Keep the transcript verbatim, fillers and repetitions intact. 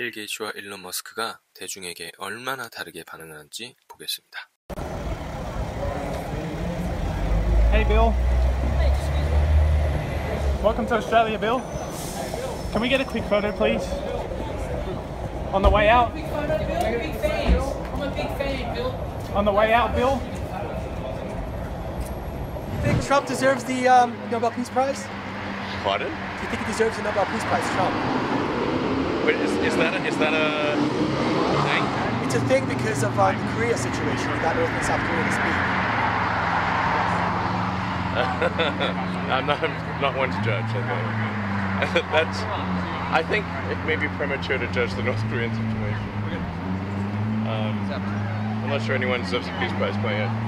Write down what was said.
빌게이츠와 일론머스크가 대중에게 얼마나 다르게 반응하는지 보겠습니다. Hey Bill. Welcome to Australia, Bill. Can we get a quick photo, please? On the way out? Big photo, Bill. Big fans. I'm a big fan, Bill. On the way out, Bill? Do you think Trump deserves the um, Nobel Peace Prize? Pardon? Do you think he deserves the Nobel Peace Prize, Trump? Wait, is, is that a, is that a thing? It's a thing because of uh, the Korea situation. We got North and South Korea to speak. I'm not I'm not one to judge. I think that's. I think it may be premature to judge the North Korean situation. Um, I'm not sure anyone deserves a peace prize quite yet.